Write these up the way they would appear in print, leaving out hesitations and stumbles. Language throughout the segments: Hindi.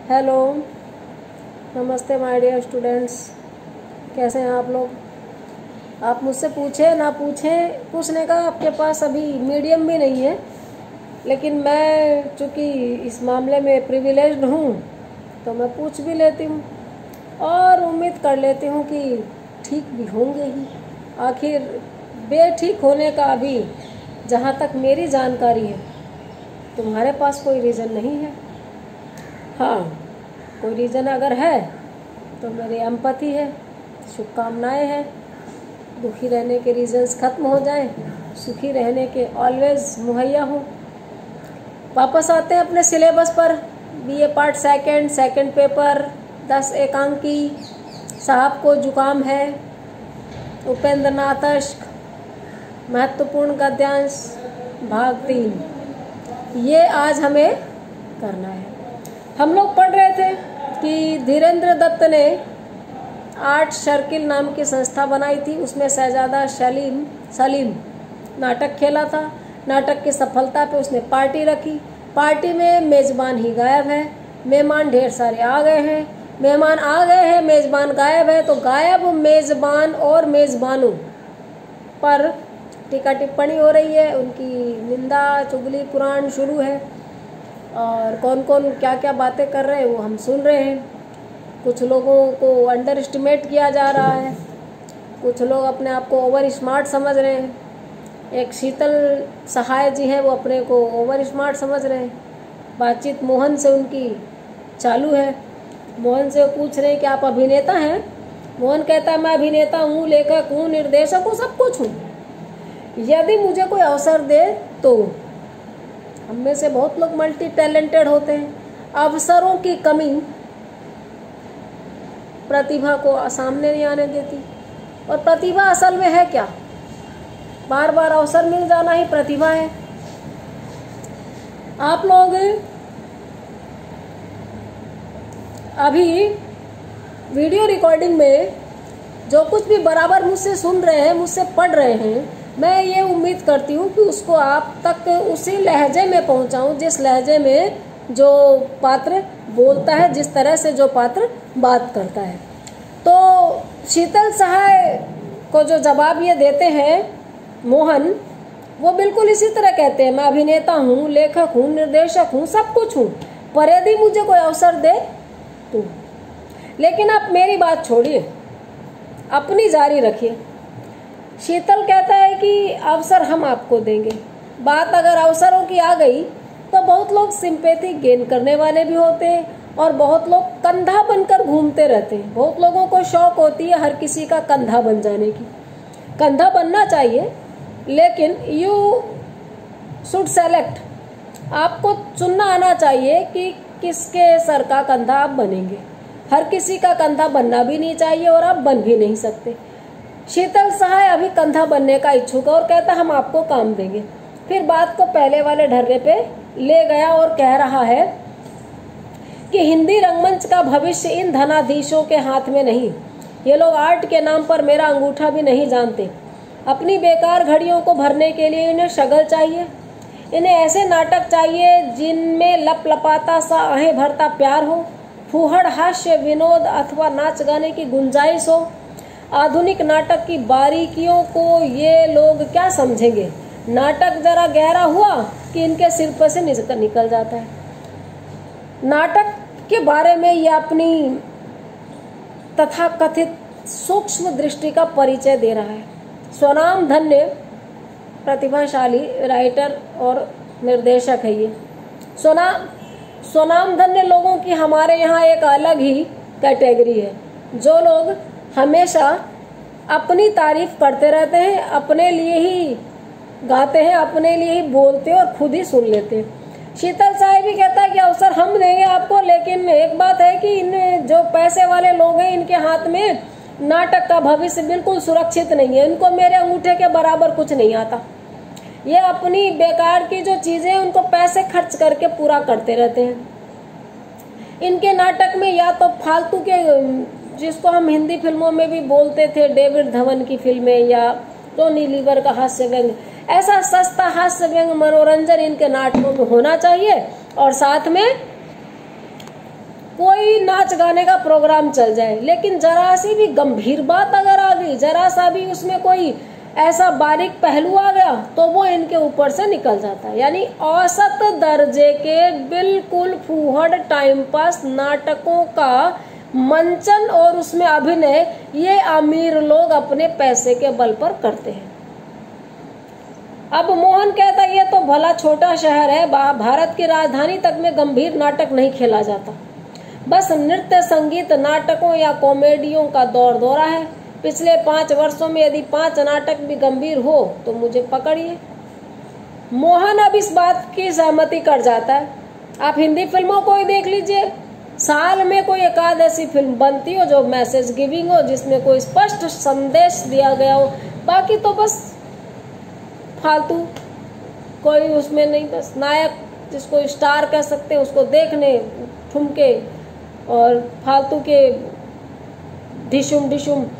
हेलो, नमस्ते माय डियर स्टूडेंट्स। कैसे हैं आप लोग? आप मुझसे पूछे ना पूछें, पूछने का आपके पास अभी मीडियम भी नहीं है, लेकिन मैं चूँकि इस मामले में प्रिविलेज्ड हूँ तो मैं पूछ भी लेती हूँ और उम्मीद कर लेती हूँ कि ठीक भी होंगे ही। आखिर बेठीक होने का अभी जहाँ तक मेरी जानकारी है तुम्हारे पास कोई रीज़न नहीं है। हाँ, कोई रीज़न अगर है तो मेरी एम्पैथी है, शुभकामनाएं हैं। दुखी रहने के रीजंस खत्म हो जाएं, सुखी रहने के ऑलवेज मुहैया हो। वापस आते हैं अपने सिलेबस पर। बीए पार्ट सेकंड पेपर 10 एकांकी। साहब को जुकाम है, उपेंद्र नाथ अश्क, महत्वपूर्ण गद्यांश भाग 3, ये आज हमें करना है। हम लोग पढ़ रहे थे कि धीरेन्द्र दत्त ने आर्ट सर्किल नाम की संस्था बनाई थी, उसमें शहजादा सलीम नाटक खेला था। नाटक की सफलता पे उसने पार्टी रखी। पार्टी में मेज़बान ही गायब है, मेहमान ढेर सारे आ गए हैं। मेहमान आ गए हैं, मेज़बान गायब है, तो गायब मेज़बान और मेज़बानों पर टीका टिप्पणी हो रही है, उनकी निंदा चुगली पुराण शुरू है और कौन कौन क्या क्या बातें कर रहे हैं वो हम सुन रहे हैं। कुछ लोगों को अंडर एस्टिमेट किया जा रहा है, कुछ लोग अपने आप को ओवर स्मार्ट समझ रहे हैं। एक शीतल सहाय जी हैं, वो अपने को ओवर स्मार्ट समझ रहे हैं। बातचीत मोहन से उनकी चालू है। मोहन से वो पूछ रहे हैं कि आप अभिनेता हैं? मोहन कहता है मैं अभिनेता हूँ, लेखक हूँ, निर्देशक हूँ, सब कुछ हूँ। यदि मुझे कोई अवसर दे तो। हम में से बहुत लोग मल्टी टैलेंटेड होते हैं। अवसरों की कमी प्रतिभा को सामने नहीं आने देती। और प्रतिभा असल में है क्या? बार बार अवसर मिल जाना ही प्रतिभा है। आप लोग अभी वीडियो रिकॉर्डिंग में जो कुछ भी बराबर मुझसे सुन रहे हैं, मुझसे पढ़ रहे हैं, मैं ये उम्मीद करती हूँ कि उसको आप तक उसी लहजे में पहुँचाऊँ जिस लहजे में जो पात्र बोलता है, जिस तरह से जो पात्र बात करता है। तो शीतल सहाय को जो जवाब ये देते हैं मोहन, वो बिल्कुल इसी तरह कहते हैं मैं अभिनेता हूँ, लेखक हूँ, निर्देशक हूँ, सब कुछ हूँ, पर यदि मुझे कोई अवसर दे तो। लेकिन आप मेरी बात छोड़िए, अपनी जारी रखिए। शीतल कहता है कि अवसर हम आपको देंगे। बात अगर अवसरों की आ गई तो बहुत लोग सिंपैथी गेन करने वाले भी होते हैं और बहुत लोग कंधा बनकर घूमते रहते हैं। बहुत लोगों को शौक होती है हर किसी का कंधा बन जाने की। कंधा बनना चाहिए, लेकिन यू शुड सेलेक्ट। आपको चुनना आना चाहिए कि किसके सर का कंधा आप बनेंगे। हर किसी का कंधा बनना भी नहीं चाहिए और आप बन भी नहीं सकते। शीतल सहाय अभी कंधा बनने का इच्छुक है और कहता हम आपको काम देंगे। फिर बात को पहले वाले ढर्रे पे ले गया और कह रहा है कि हिंदी रंगमंच का भविष्य इन धनाधीशों के हाथ में नहीं। ये लोग आर्ट के नाम पर मेरा अंगूठा भी नहीं जानते। अपनी बेकार घड़ियों को भरने के लिए इन्हें शगल चाहिए। इन्हें ऐसे नाटक चाहिए जिनमें लपलपाता सा आहें भरता प्यार हो, फूहड़ हास्य विनोद अथवा नाच गाने की गुंजाइश हो। आधुनिक नाटक की बारीकियों को ये लोग क्या समझेंगे? नाटक जरा गहरा हुआ कि इनके सिर पर से निकल जाता है। नाटक के बारे में ये अपनी तथाकथित सूक्ष्म दृष्टि का परिचय दे रहा है। स्वनाम धन्य प्रतिभाशाली राइटर और निर्देशक है ये। स्वनाम धन्य लोगों की हमारे यहाँ एक अलग ही कैटेगरी है, जो लोग हमेशा अपनी तारीफ करते रहते हैं, अपने लिए ही गाते हैं, अपने लिए ही बोलते हैं और खुद ही सुन लेते हैं। शीतल साहब भी कहता है कि अवसर हम देंगे आपको, लेकिन एक बात है कि इन जो पैसे वाले लोग हैं, इनके हाथ में नाटक का भविष्य बिल्कुल सुरक्षित नहीं है। इनको मेरे अंगूठे के बराबर कुछ नहीं आता। ये अपनी बेकार की जो चीजें हैं उनको पैसे खर्च करके पूरा करते रहते हैं। इनके नाटक में या तो फालतू के, जिसको हम हिंदी फिल्मों में भी बोलते थे, डेविड धवन की फिल्में या टोनी लीवर का हास्य व्यंग, ऐसा सस्ता हास्य व्यंग मनोरंजन इनके नाटकों में होना चाहिए और साथ में कोई नाच गाने का प्रोग्राम चल जाए, लेकिन जरा सी भी गंभीर बात अगर आ गई, जरा सा भी उसमें कोई ऐसा बारीक पहलू आ गया, तो वो इनके ऊपर से निकल जाता है। यानी औसत दर्जे के बिल्कुल फूहड़ टाइम पास नाटकों का मंचन और उसमें अभिनय ये अमीर लोग अपने पैसे के बल पर करते हैं। अब मोहन कहता है ये तो भला छोटा शहर है, भारत की राजधानी तक में गंभीर नाटक नहीं खेला जाता, बस नृत्य संगीत नाटकों या कॉमेडियों का दौर दौरा है। पिछले 5 वर्षों में यदि 5 नाटक भी गंभीर हो तो मुझे पकड़िए। मोहन अब इस बात की सहमति कर जाता है। आप हिंदी फिल्मों को ही देख लीजिए, साल में कोई एकाध ऐसी फिल्म बनती हो जो मैसेज गिविंग हो, जिसमें कोई स्पष्ट संदेश दिया गया हो, बाकी तो बस फालतू, कोई उसमें नहीं, बस नायक जिसको स्टार कह सकते हैं उसको देखने ठुमके और फालतू के डिशुम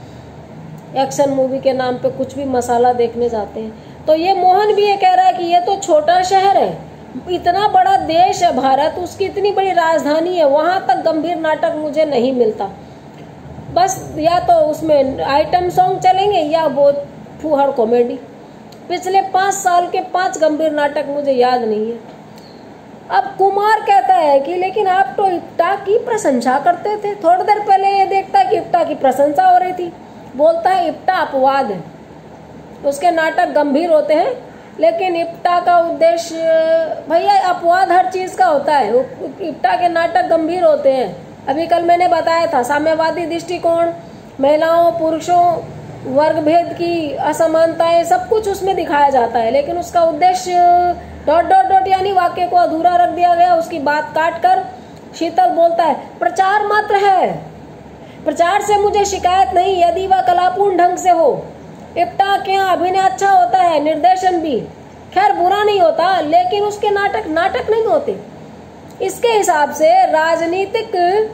एक्शन मूवी के नाम पे कुछ भी मसाला देखने जाते हैं। तो ये मोहन भी ये कह रहा है कि ये तो छोटा शहर है, इतना बड़ा देश है भारत, उसकी इतनी बड़ी राजधानी है, वहां तक गंभीर नाटक मुझे नहीं मिलता, बस या तो उसमें आइटम सॉन्ग चलेंगे या वो फूहड़ कॉमेडी। पिछले 5 साल के 5 गंभीर नाटक मुझे याद नहीं है। अब कुमार कहता है कि लेकिन आप तो इप्टा की प्रशंसा करते थे, थोड़ी देर पहले ये देखता है कि इप्टा की प्रशंसा हो रही थी, बोलता है इप्टा अपवाद है, उसके नाटक गंभीर होते हैं, लेकिन इप्टा का उद्देश्य, भैया अपवाद हर चीज का होता है, इप्टा के नाटक गंभीर होते हैं। अभी कल मैंने बताया था साम्यवादी दृष्टिकोण, महिलाओं पुरुषों वर्ग भेद की असमानताएं, सब कुछ उसमें दिखाया जाता है, लेकिन उसका उद्देश्य ... यानी वाक्य को अधूरा रख दिया गया, उसकी बात काट कर शीतल बोलता है प्रचार मात्र है, प्रचार से मुझे शिकायत नहीं यदि वह कलापूर्ण ढंग से हो। इप्टा के यहाँ अभिनय अच्छा होता है, निर्देशन भी खैर बुरा नहीं होता, लेकिन उसके नाटक नहीं होते। इसके हिसाब से राजनीतिक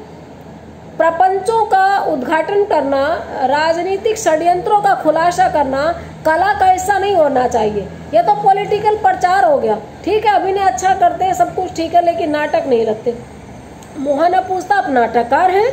प्रपंचों का उद्घाटन करना, राजनीतिक षड्यंत्रों का खुलासा करना कला का हिस्सा नहीं होना चाहिए। यह तो पॉलिटिकल प्रचार हो गया। ठीक है, अभिनय अच्छा करते हैं, सब कुछ ठीक है, लेकिन नाटक नहीं रखते। मोहन पूछता आप नाटककार हैं?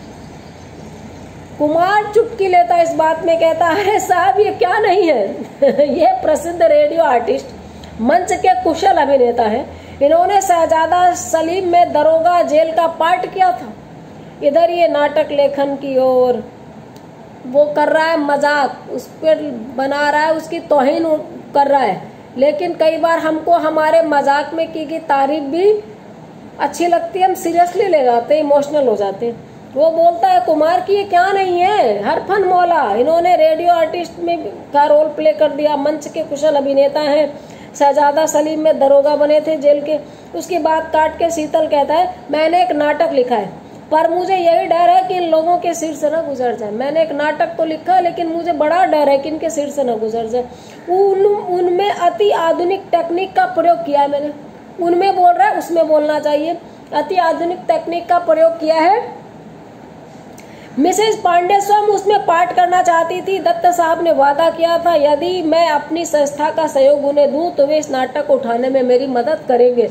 कुमार चुटकी लेता इस बात में, कहता है साहब ये क्या नहीं है ये प्रसिद्ध रेडियो आर्टिस्ट, मंच के कुशल अभिनेता है, इन्होंने शहजादा सलीम में दरोगा जेल का पार्ट किया था। इधर ये नाटक लेखन की ओर वो कर रहा है मजाक, उस पर बना रहा है, उसकी तौहीन कर रहा है, लेकिन कई बार हमको हमारे मजाक में की गई तारीफ भी अच्छी लगती है, हम सीरियसली ले जाते हैं, इमोशनल हो जाते हैं। वो बोलता है कुमार की ये क्या नहीं है, हर फन मौला, इन्होंने रेडियो आर्टिस्ट में का रोल प्ले कर दिया, मंच के कुशल अभिनेता हैं, शहजादा सलीम में दरोगा बने थे जेल के। उसकी बात काट के शीतल कहता है मैंने एक नाटक लिखा है, पर मुझे यही डर है कि इन लोगों के सिर से न गुजर जाए। मैंने एक नाटक तो लिखा है, लेकिन मुझे बड़ा डर है कि इनके सिर से न गुजर जाए। उनमें अति आधुनिक टेक्निक का प्रयोग किया है मैंने, उनमें बोल रहा है उसमें बोलना चाहिए, अति आधुनिक टेक्निक का प्रयोग किया है। मिसेज पांडे स्वयं उसमें पार्ट करना चाहती थी। दत्त साहब ने वादा किया था यदि मैं अपनी संस्था का सहयोग उन्हें दूं तो वे इस नाटक को उठाने में मेरी मदद करेंगे।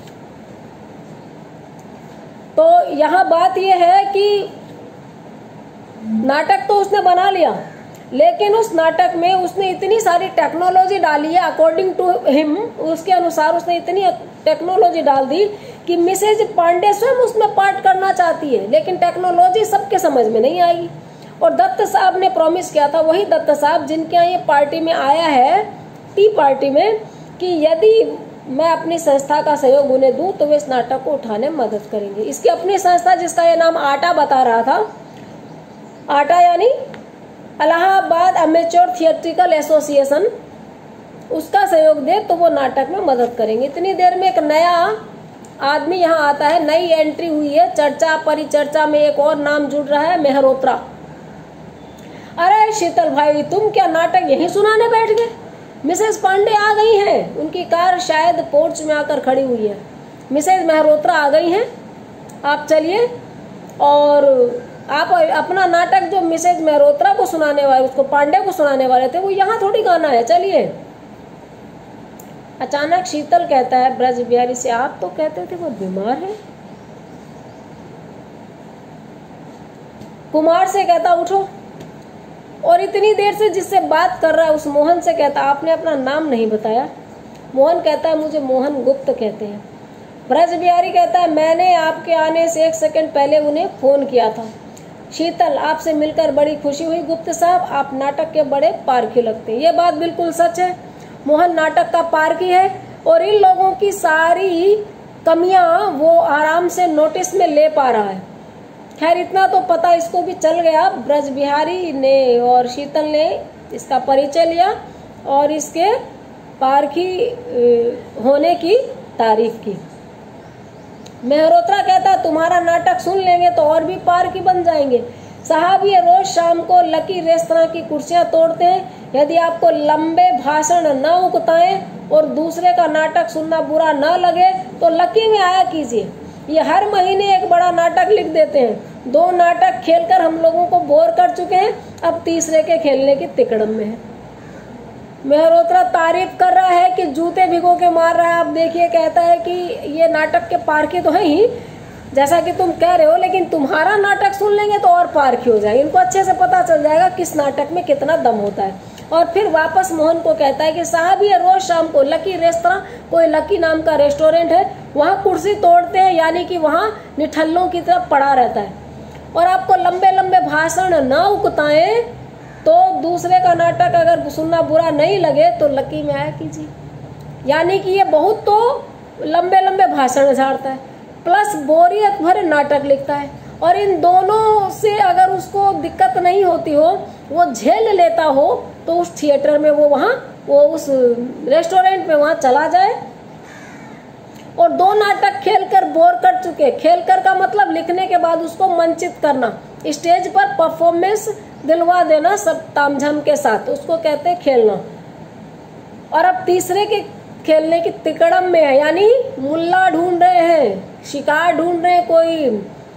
तो यहाँ बात यह है कि नाटक तो उसने बना लिया, लेकिन उस नाटक में उसने इतनी सारी टेक्नोलॉजी डाली है, अकॉर्डिंग टू हिम, उसके अनुसार उसने इतनी टेक्नोलॉजी डाल दी कि मिसेज पांडे स्वयं उसमें पार्ट करना चाहती है, लेकिन टेक्नोलॉजी सबके समझ में नहीं आएगी। और दत्त साहब ने प्रॉमिस किया था, वही दत्त साहब जिनके यहाँ ये पार्टी में आया है, टी पार्टी में, कि यदि मैं अपनी संस्था का सहयोग उन्हें दूं तो वे इस नाटक को उठाने में मदद करेंगे। इसकी अपनी संस्था, जिसका ये नाम आटा बता रहा था, आटा यानी इलाहाबाद अमेच्योर थिएट्रिकल एसोसिएशन, उसका सहयोग दे तो वो नाटक में मदद करेंगे। इतनी देर में एक नया आदमी यहाँ आता है, नई एंट्री हुई है, चर्चा परिचर्चा में एक और नाम जुड़ रहा है, मेहरोत्रा। अरे शीतल भाई, तुम क्या नाटक यहीं सुनाने बैठ गए? मिसेज पांडे आ गई हैं, उनकी कार शायद पोर्च में आकर खड़ी हुई है। मिसेज मेहरोत्रा आ गई हैं, आप चलिए और आप अपना नाटक जो मिसेज मेहरोत्रा को सुनाने वाले, उसको पांडे को सुनाने वाले थे, वो यहाँ थोड़ी गाना है, चलिए। अचानक शीतल कहता है ब्रज बिहारी से, आप तो कहते थे वो बीमार है। कुमार से कहता उठो, और इतनी देर से जिससे बात कर रहा है उस मोहन से कहता आपने अपना नाम नहीं बताया। मोहन कहता है मुझे मोहन गुप्त कहते हैं। ब्रज बिहारी कहता है मैंने आपके आने से 1 सेकंड पहले उन्हें फोन किया था। शीतल आपसे मिलकर बड़ी खुशी हुई गुप्त साहब, आप नाटक के बड़े पारखी लगते हैं। ये बात बिल्कुल सच है, मोहन नाटक का पारखी है और इन लोगों की सारी कमियां वो आराम से नोटिस में ले पा रहा है। खैर इतना तो पता इसको भी चल गया, ब्रज बिहारी ने और शीतल ने इसका परिचय लिया और इसके पारखी होने की तारीफ की। मेहरोत्रा कहता तुम्हारा नाटक सुन लेंगे तो और भी पारखी बन जाएंगे साहब। ये रोज शाम को लकी रेस्तरां की कुर्सियां तोड़ते हैं। यदि आपको लंबे भाषण न उकताएं और दूसरे का नाटक सुनना बुरा न लगे तो लकी में आया कीजिए। ये हर महीने एक बड़ा नाटक लिख देते हैं। 2 नाटक खेलकर हम लोगों को बोर कर चुके हैं, अब तीसरे के खेलने की तिकड़म में है। मेहरोत्रा तारीफ कर रहा है कि जूते भिगो के मार रहा है। आप देखिए कहता है कि ये नाटक के पारखी तो है ही जैसा कि तुम कह रहे हो, लेकिन तुम्हारा नाटक सुन लेंगे तो और पारखी हो जाएंगे। इनको अच्छे से पता चल जाएगा किस नाटक में कितना दम होता है। और फिर वापस मोहन को कहता है कि साहब ये रोज शाम को लकी रेस्तरां, कोई लकी नाम का रेस्टोरेंट है, वहाँ कुर्सी तोड़ते हैं, यानी कि वहाँ निठल्लों की तरफ पड़ा रहता है। और आपको लंबे लंबे भाषण न उकताएं तो दूसरे का नाटक अगर सुनना बुरा नहीं लगे तो लकी में आया कीजिए। यानी कि ये बहुत तो लंबे लंबे भाषण झाड़ता है प्लस बोरियत भरे नाटक लिखता है। और इन दोनों से अगर उसको दिक्कत नहीं होती हो, वो झेल लेता हो, तो उस थिएटर में वो उस रेस्टोरेंट में वहाँ चला जाए। और 2 नाटक खेलकर बोर कर चुके। खेलकर का मतलब लिखने के बाद उसको मंचित करना, स्टेज पर परफॉर्मेंस दिलवा देना सब तामझाम के साथ, उसको कहते हैं खेलना। और अब तीसरे के खेलने की तिकड़म में है, यानी मुल्ला ढूंढ रहे हैं, शिकार ढूंढ रहे हैं, कोई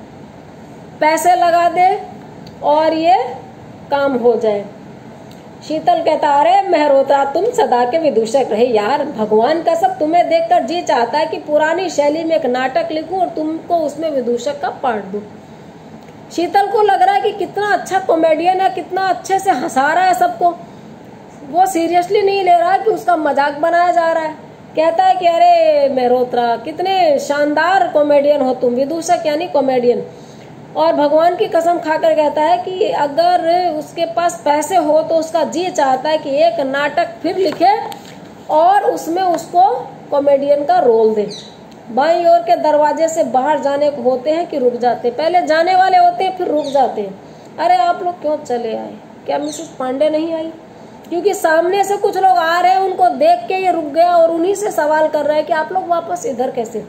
पैसे लगा दे और ये काम हो जाए। शीतल कहता अरे मेहरोत्रा तुम सदा के विदूषक रहे यार, भगवान का सब तुम्हें देखकर जी चाहता है कि पुरानी शैली में एक नाटक लिखूं और तुमको उसमें विदूषक का पार्ट दूं। शीतल को लग रहा है कि कितना अच्छा कॉमेडियन है, कितना अच्छे से हंसा रहा है सबको। वो सीरियसली नहीं ले रहा कि उसका मजाक बनाया जा रहा है। कहता है कि अरे मेहरोत्रा कितने शानदार कॉमेडियन हो तुम, विदूषक यानी कॉमेडियन। और भगवान की कसम खाकर कहता है कि अगर उसके पास पैसे हो तो उसका जी चाहता है कि एक नाटक फिर लिखे और उसमें उसको कॉमेडियन का रोल दे। बाईं ओर के दरवाजे से बाहर जाने को होते हैं कि रुक जाते हैं, पहले जाने वाले होते हैं फिर रुक जाते हैं। अरे आप लोग क्यों चले आए, क्या मिसेस पांडे नहीं आई? क्योंकि सामने से कुछ लोग आ रहे हैं, उनको देख के ये रुक गया और उन्हीं से सवाल कर रहा है कि आप लोग वापस इधर कैसे।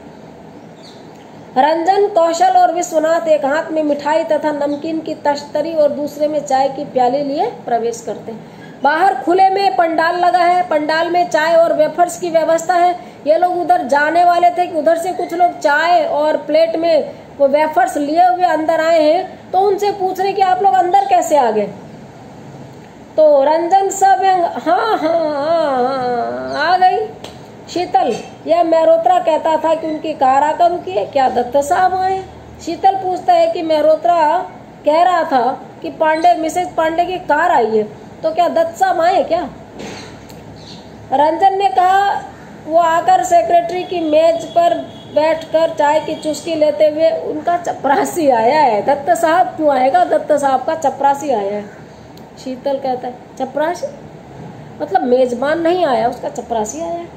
रंजन, कौशल और विश्वनाथ एक हाथ में मिठाई तथा नमकीन की तश्तरी और दूसरे में चाय की प्याली लिए प्रवेश करते हैं। बाहर खुले में पंडाल लगा है, पंडाल में चाय और वेफर्स की व्यवस्था है। ये लोग उधर जाने वाले थे कि उधर से कुछ लोग चाय और प्लेट में वो वेफर्स लिए हुए अंदर आए हैं, तो उनसे पूछ रहे कि आप लोग अंदर कैसे आ गए। तो रंजन सब हाँ आ गई। शीतल, यह मेहरोत्रा कहता था कि उनकी कार आकर रुकी है, क्या दत्त साहब आए? शीतल पूछता है कि मेहरोत्रा कह रहा था कि मिसेज पांडे की कार आई है, तो क्या दत्त साहब आए क्या? रंजन ने कहा वो आकर सेक्रेटरी की मेज पर बैठकर चाय की चुस्की लेते हुए उनका चपरासी आया है। दत्त साहब क्यों आएगा, दत्त साहब का चपरासी आया है। शीतल कहता है चपरासी मतलब मेजबान नहीं आया, उसका चपरासी आया है।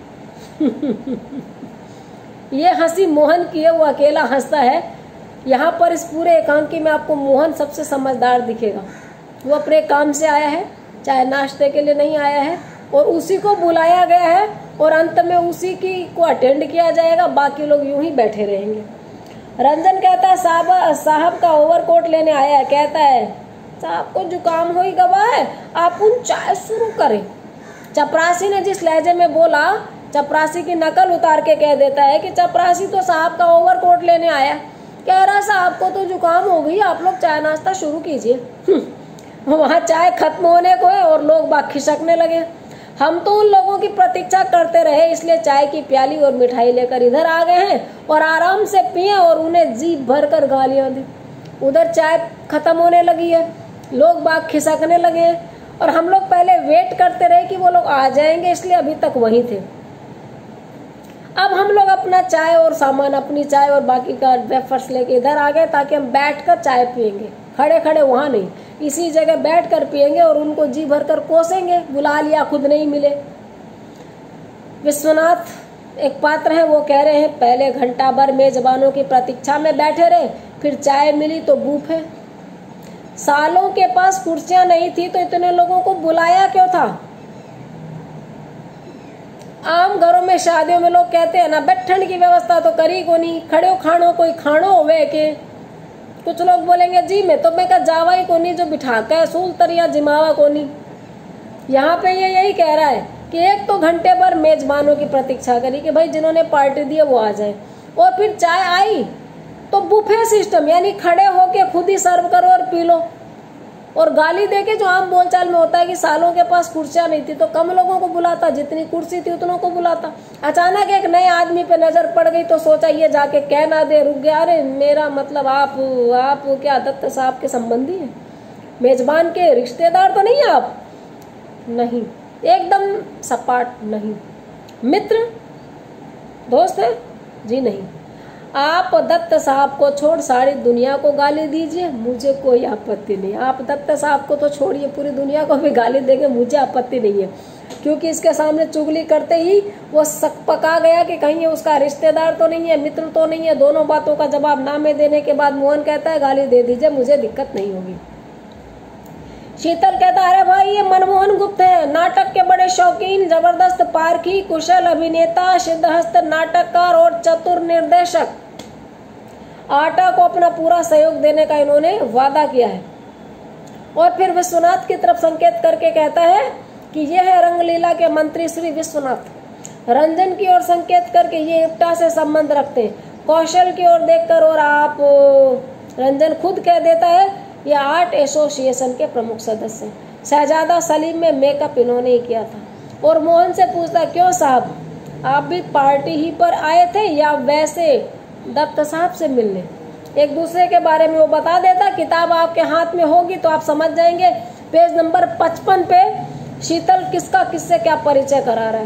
ये हंसी मोहन की है, वो अकेला हंसता है। यहाँ पर इस पूरे एकांकी में आपको मोहन सबसे समझदार दिखेगा। वो अपने काम से आया है, चाहे नाश्ते के लिए नहीं आया है, और उसी को बुलाया गया है और अंत में उसी की को अटेंड किया जाएगा, बाकी लोग यूं ही बैठे रहेंगे। रंजन कहता है साहब का ओवरकोट लेने आया है। कहता है साहब को जुकाम हो ही गवा है, आप उन चाय शुरू करें। चपरासी ने जिस लहजे में बोला, चपरासी की नकल उतार के कह देता है कि चपरासी तो साहब का ओवरकोट लेने आया, कह रहा साहब को तो जुकाम हो गई, आप लोग चाय नाश्ता शुरू कीजिए। वहाँ चाय खत्म होने को है और लोग बाग खिसकने लगे। हम तो उन लोगों की प्रतीक्षा करते रहे, इसलिए चाय की प्याली और मिठाई लेकर इधर आ गए हैं और आराम से पिए और उन्हें जी भर कर गालियां दी। उधर चाय खत्म होने लगी है, लोग बाग खिसकने लगे हैं, और हम लोग पहले वेट करते रहे कि वो लोग आ जाएंगे, इसलिए अभी तक वहीं थे। अब हम लोग अपना चाय और सामान, अपनी चाय और बाकी का वेफर्स लेके इधर आ गए ताकि हम बैठकर चाय पियेंगे, खड़े खड़े वहाँ नहीं, इसी जगह बैठकर पियेंगे और उनको जी भर कर कोसेंगे। बुला लिया, खुद नहीं मिले। विश्वनाथ एक पात्र है, वो कह रहे हैं पहले घंटा भर मेजबानों की प्रतीक्षा में बैठे रहे, फिर चाय मिली तो बूफे। सालों के पास कुर्सियां नहीं थी तो इतने लोगों को बुलाया क्यों था? आम घरों में, शादियों में लोग कहते हैं ना, बैठने की व्यवस्था तो करी को नहीं, खड़े खाणो कोई खाणो होवे के। कुछ लोग बोलेंगे जी मैं तो मैं का जावा ही को नहीं, जो बिठा कर सूल तरिया जिमावा को नहीं। यहाँ पे ये यही कह रहा है कि एक तो घंटे भर मेजबानों की प्रतीक्षा करी कि भाई जिन्होंने पार्टी दी है वो आ जाए, और फिर चाय आई तो बुफे सिस्टम, यानी खड़े होके खुद ही सर्व करो और पी लो। और गाली देके जो आम बोलचाल में होता है कि सालों के पास कुर्सियां नहीं थी तो कम लोगों को बुलाता, जितनी कुर्सी थी उतनों को बुलाता। अचानक एक नए आदमी पे नजर पड़ गई तो सोचा ये जाके कह ना दे, रुक गया, अरे मेरा मतलब आप क्या दत्त साहब के संबंधी हैं, मेजबान के रिश्तेदार तो नहीं है आप? नहीं, एकदम सपाट नहीं। मित्र दोस्त है जी? नहीं। आप दत्त साहब को छोड़ सारी दुनिया को गाली दीजिए, मुझे कोई आपत्ति नहीं। आप दत्त साहब को तो छोड़िए, पूरी दुनिया को भी गाली देंगे, मुझे आपत्ति नहीं है, क्योंकि इसके सामने चुगली करते ही वो सक पका गया कि कहीं उसका रिश्तेदार तो नहीं है, मित्र तो नहीं है। दोनों बातों का जवाब ना में देने के बाद मोहन कहता है गाली दे दीजिए, मुझे दिक्कत नहीं होगी। शीतल कहता अरे भाई ये मनमोहन गुप्त है, नाटक के बड़े शौकीन, जबरदस्त पारखी, कुशल अभिनेता, सिद्धहस्त नाटककार और चतुर निर्देशक। आटा को अपना पूरा सहयोग देने का इन्होंने वादा किया है। और फिर विश्वनाथ की तरफ संकेत करके कहता है कि यह है रंगलीला के मंत्री श्री विश्वनाथ। रंजन की ओर संकेत करके ये इप्टा से संबंध रखते हैं। कौशल की ओर देखकर और आप रंजन खुद कह देता है ये आर्ट एसोसिएशन के प्रमुख सदस्य हैं। शहजादा सलीम में मेकअप इन्होंने ही किया था। और मोहन से पूछता क्यों साहब, आप भी पार्टी ही पर आए थे या वैसे दत्त साहब से मिलने? एक दूसरे के बारे में वो बता देता। किताब आपके हाथ में होगी तो आप समझ जाएंगे। पेज नंबर 55 पे शीतल किसका किससे क्या परिचय करा रहा है।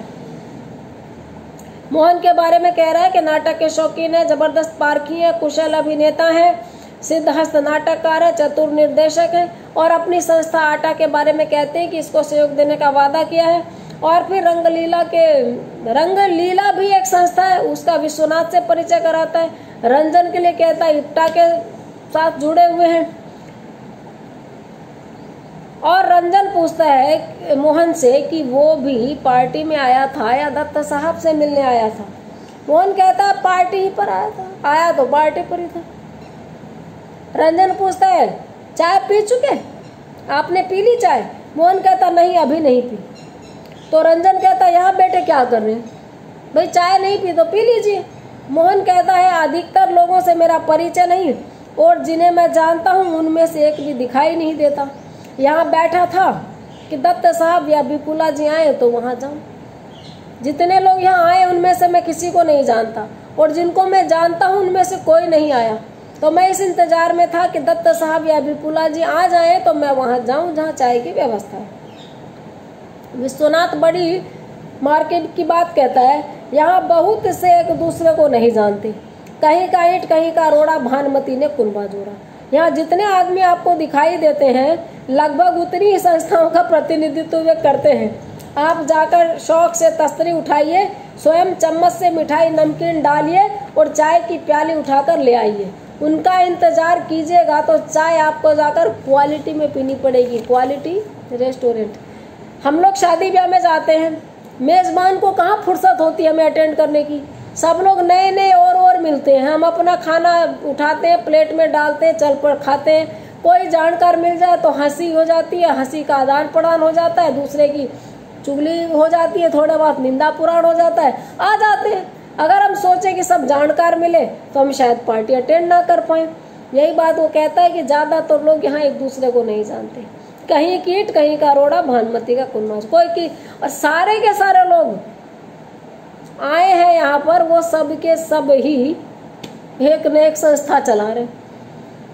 मोहन के बारे में कह रहा है कि नाटक के शौकीन है, जबरदस्त पारखी है, कुशल अभिनेता है, सिद्धहस्त नाटककार है, चतुर निर्देशक है। और अपनी संस्था आटा के बारे में कहते हैं कि इसको सहयोग देने का वादा किया है। और फिर रंगलीला भी एक संस्था है, उसका विश्वनाथ से परिचय कराता है। रंजन के लिए कहता है इप्टा के साथ जुड़े हुए हैं। और रंजन पूछता है मोहन से कि वो भी पार्टी में आया था या दत्त साहब से मिलने आया था। मोहन कहता है पार्टी ही पर आया था, आया तो पार्टी पर ही था। रंजन पूछता है चाय पी चुके, आपने पी ली चाय? मोहन कहता नहीं अभी नहीं पी। तो रंजन कहता यहाँ बैठे क्या कर रहे हैं? भाई चाय नहीं पी तो पी लीजिए। मोहन कहता है अधिकतर लोगों से मेरा परिचय नहीं और जिन्हें मैं जानता हूँ उनमें से एक भी दिखाई नहीं देता। यहाँ बैठा था कि दत्त साहब या विपुला जी आए तो वहाँ जाऊँ। जितने लोग यहाँ आए उनमें से मैं किसी को नहीं जानता और जिनको मैं जानता हूँ उनमें से कोई नहीं आया। तो मैं इस इंतजार में था कि दत्त साहब या विपुला जी आ जाए तो मैं वहाँ जाऊँ जहाँ चाय की व्यवस्था है। विश्वनाथ बड़ी मार्केट की बात कहता है। यहाँ बहुत से एक दूसरे को नहीं जानते, कहीं का ईंट कहीं का रोड़ा भानुमती ने कुनबा जोड़ा। यहाँ जितने आदमी आपको दिखाई देते हैं लगभग उतनी ही संस्थाओं का प्रतिनिधित्व वे करते हैं। आप जाकर शौक से तस्तरी उठाइए, स्वयं चम्मच से मिठाई नमकीन डालिए और चाय की प्याली उठाकर ले आइए। उनका इंतजार कीजिएगा तो चाय आपको जाकर क्वालिटी में पीनी पड़ेगी, क्वालिटी रेस्टोरेंट। हम लोग शादी ब्याह में जाते हैं, मेज़बान को कहाँ फुर्सत होती है हमें अटेंड करने की। सब लोग नए नए और मिलते हैं, हम अपना खाना उठाते हैं, प्लेट में डालते हैं, चल पर खाते हैं। कोई जानकार मिल जाए तो हंसी हो जाती है, हंसी का आदान प्रदान हो जाता है, दूसरे की चुगली हो जाती है, थोड़ा बहुत निंदा पुराण हो जाता है, आ जाते हैं। अगर हम सोचे कि सब जानकार मिले तो हम शायद पार्टी अटेंड ना कर पाए। यही बात वो कहता है कि ज़्यादातर लोग यहाँ एक दूसरे को नहीं जानते, कहीं की ईंट कहीं का रोड़ा भानुमती का कुनबा कोई की। और सारे के सारे लोग आए हैं यहाँ पर, वो सब के सब ही एक न एक संस्था चला रहे।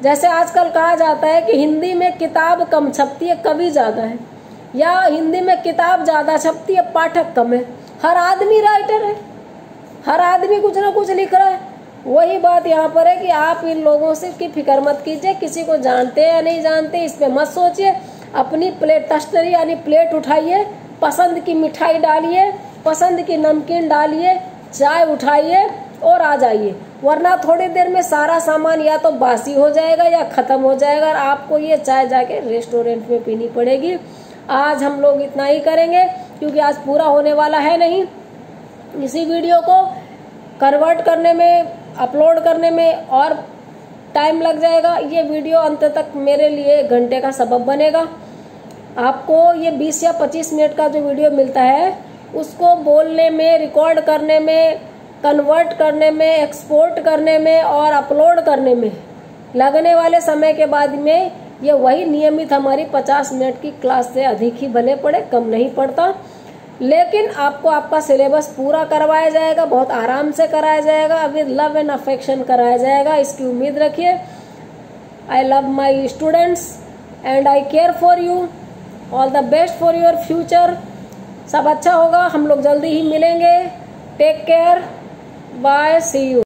जैसे आजकल कहा जाता है कि हिंदी में किताब कम छपती है, कवि ज्यादा है, या हिंदी में किताब ज्यादा छपती है, पाठक कम है। हर आदमी राइटर है, हर आदमी कुछ ना कुछ लिख रहा है। वही बात यहाँ पर है कि आप इन लोगों से की फिक्र मत कीजिए, किसी को जानते या नहीं जानते इस पे मत सोचिए। अपनी प्लेट टस्टरी यानी प्लेट उठाइए, पसंद की मिठाई डालिए, पसंद की नमकीन डालिए, चाय उठाइए और आ जाइए, वरना थोड़ी देर में सारा सामान या तो बासी हो जाएगा या खत्म हो जाएगा और आपको ये चाय जाके रेस्टोरेंट में पीनी पड़ेगी। आज हम लोग इतना ही करेंगे क्योंकि आज पूरा होने वाला है नहीं। इसी वीडियो को कन्वर्ट करने में, अपलोड करने में और टाइम लग जाएगा। ये वीडियो अंत तक मेरे लिए 1 घंटे का सबब बनेगा। आपको ये 20 या 25 मिनट का जो वीडियो मिलता है उसको बोलने में, रिकॉर्ड करने में, कन्वर्ट करने में, एक्सपोर्ट करने में और अपलोड करने में लगने वाले समय के बाद में ये वही नियमित हमारी 50 मिनट की क्लास से अधिक ही भले पड़े, कम नहीं पड़ता। लेकिन आपको आपका सिलेबस पूरा करवाया जाएगा, बहुत आराम से कराया जाएगा, विद लव एंड अफेक्शन कराया जाएगा, इसकी उम्मीद रखिए। I love my students and I care for you. All the best for your future. सब अच्छा होगा, हम लोग जल्दी ही मिलेंगे। Take care, bye, see you.